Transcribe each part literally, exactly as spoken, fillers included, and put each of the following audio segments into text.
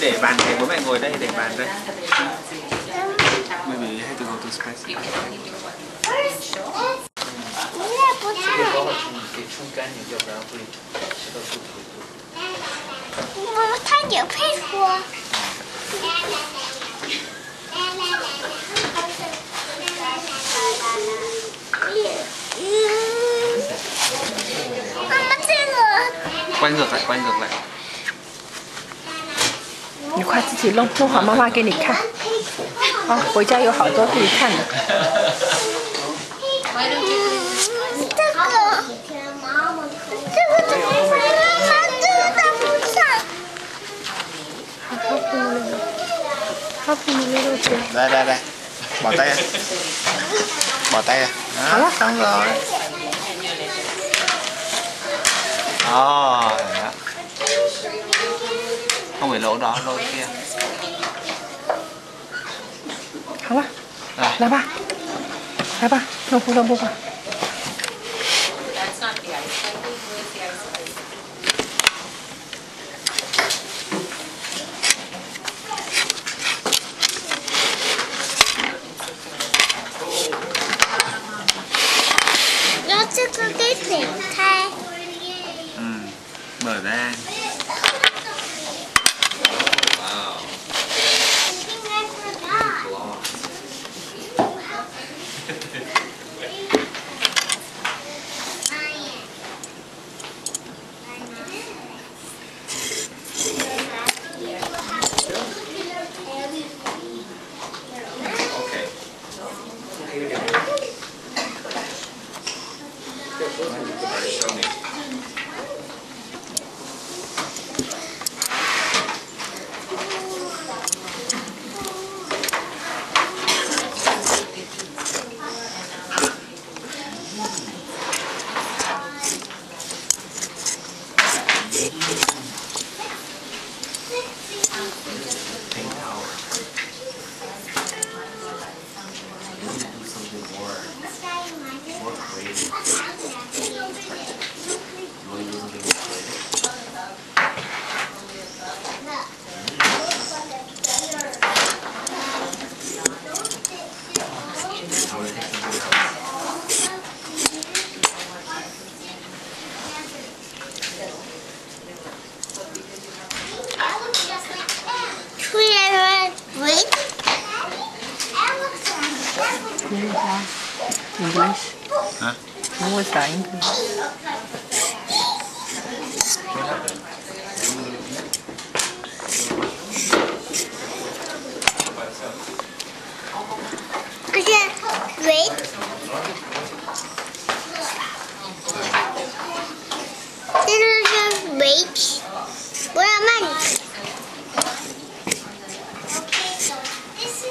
để bàn này, bố mẹ ngồi đây để bàn đây. Maybe you have to go to space. 妈，它有配合。妈妈，这个。 Quay ngược lại, quay ngược lại. 你快自己弄，弄好妈妈给你看。哦，回家有好多可以看的。 这个，这个怎么回妈妈这个在不上。 好苦的肉汁。 Đây, đây, đây. Bỏ tay ra. Bỏ tay ra. Đó, xong rồi. Đó, đó. Không phải lỗ đó, lỗ kia. 好了，来吧，来吧，弄布弄布吧。 然后这个给点开。 嗯 mở ra. English. Hả? What was that English? Wait. This is wait. Where am I? This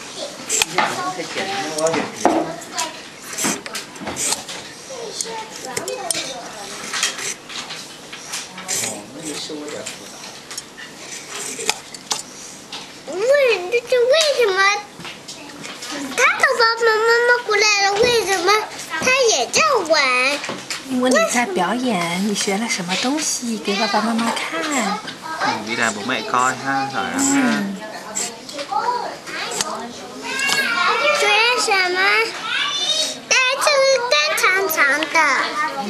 is 为这为什么他的爸爸妈妈过来了？为什么他也在玩？ 因为你在表演，你学了什么东西给爸爸妈妈看 ？Đi làm bố mẹ coi ha, giỏi lắm ha. 学了什么？哎，这个根长长的。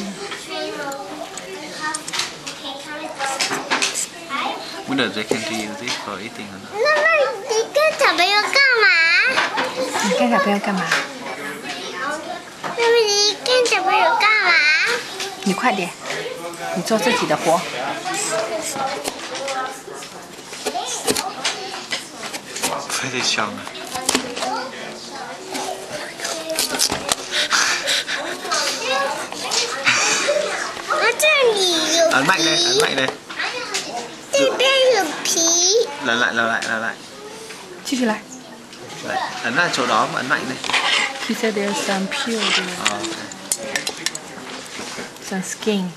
What does they can do this for eating or not? 那么你跟小朋友干嘛？ 你跟小朋友干嘛？ 那么你跟小朋友干嘛？ 你快点，你做自己的活。 非得香啊！ 我这里有 ấn mạnh đây, ấn mạnh đây. 这边有皮。 Lần lại, lần lại, lần lại. 继续来。 Đấy, ấn là chỗ đó mà ấn mạnh đây. He said there's some peel there. Oh, okay. Some skin.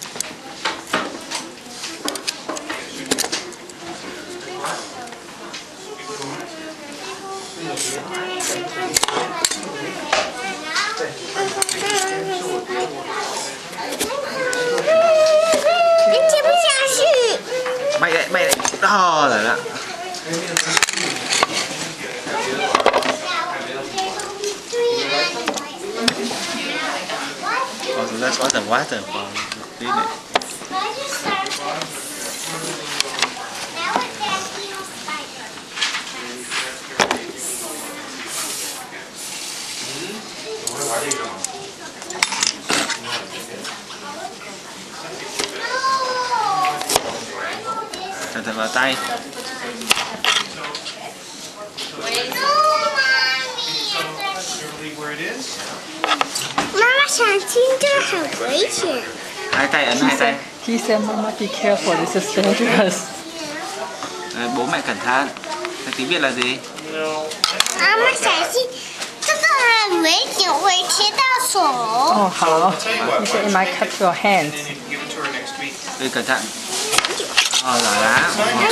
Mạnh đấy, mạnh đấy. Đó rồi đó. Còn chúng ta có tầng quá tầng còn tí nữa. Cẩn thận vào tay. 妈妈想听，这很危险。 Hai tay ấn hai tay. He said, "Mama, be careful. This is dangerous." Đấy, bố mẹ cẩn thận. Cái tiếng Việt là gì? 妈妈小心，这个很危险，会切到手。 哦，好。He said, "It might cut your hands." Đây cẩn thận. Ờ, giỏi lắm. I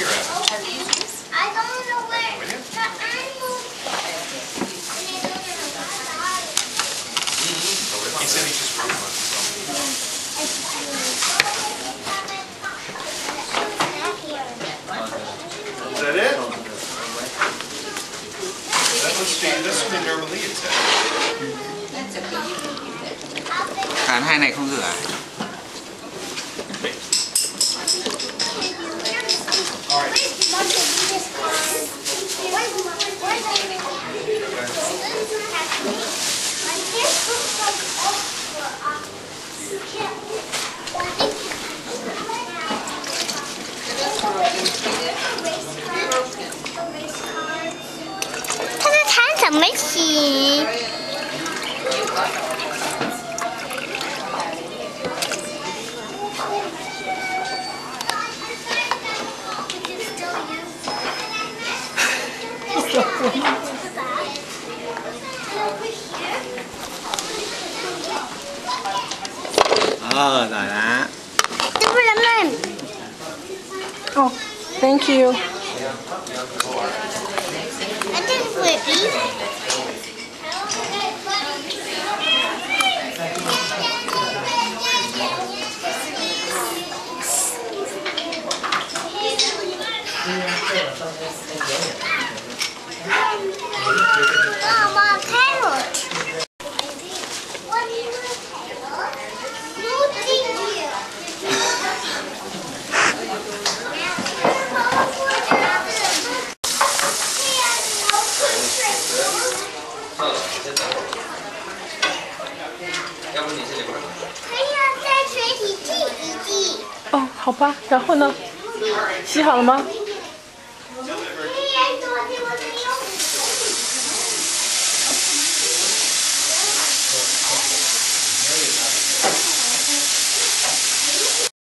don't know where the animal. He said he just wrote one. Is that it? That looks stay. That's what normally it says. Khán hai này không rửa à? All right. 它的汤怎么洗？ Ờ, giỏi lắm. 这不能慢。 Oh, thank you. 啊，这是鬼鼻。 妈妈，carrot。 要不你这里吧。 还要在水里浸一浸。 哦，好吧。然后呢？洗好了吗？ Delivered.